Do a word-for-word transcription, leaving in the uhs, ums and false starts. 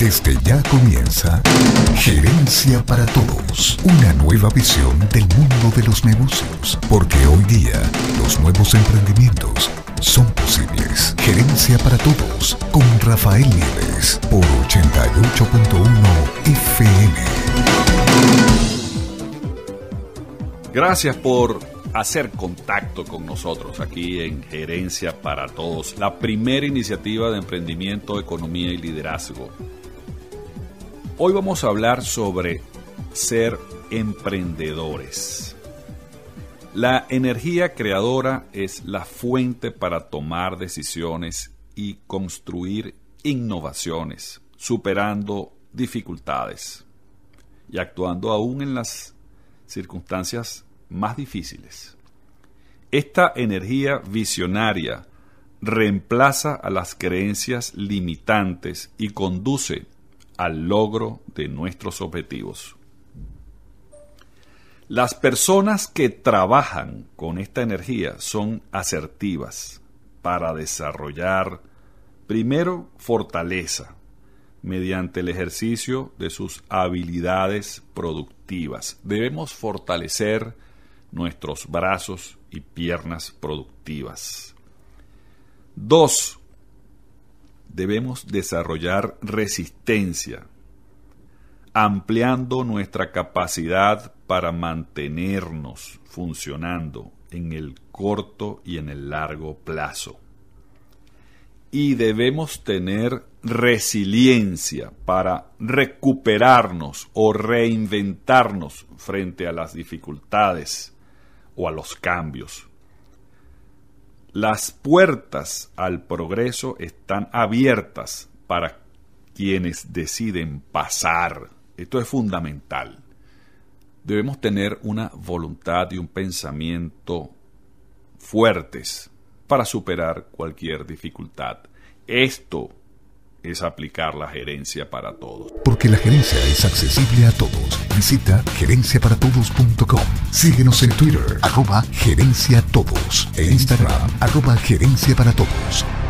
Desde ya comienza Gerencia para Todos, una nueva visión del mundo de los negocios, porque hoy día los nuevos emprendimientos son posibles. Gerencia para Todos con Rafael Nieves por ochenta y ocho punto uno F M. Gracias por hacer contacto con nosotros aquí en Gerencia para Todos, la primera iniciativa de emprendimiento, economía y liderazgo. Hoy vamos a hablar sobre ser emprendedores. La energía creadora es la fuente para tomar decisiones y construir innovaciones, superando dificultades y actuando aún en las circunstancias más difíciles. Esta energía visionaria reemplaza a las creencias limitantes y conduce al logro de nuestros objetivos. Las personas que trabajan con esta energía son asertivas para desarrollar, primero, fortaleza, mediante el ejercicio de sus habilidades productivas. Debemos fortalecer nuestros brazos y piernas productivas. Dos, debemos desarrollar resistencia, ampliando nuestra capacidad para mantenernos funcionando en el corto y en el largo plazo. Y debemos tener resiliencia para recuperarnos o reinventarnos frente a las dificultades o a los cambios. Las puertas al progreso están abiertas para quienes deciden pasar. Esto es fundamental. Debemos tener una voluntad y un pensamiento fuertes para superar cualquier dificultad. Esto es aplicar la gerencia para todos. Porque la gerencia es accesible a todos. Visita gerencia para todos punto com. Síguenos en Twitter, arroba gerencia todos. E Instagram, arroba gerencia para todos.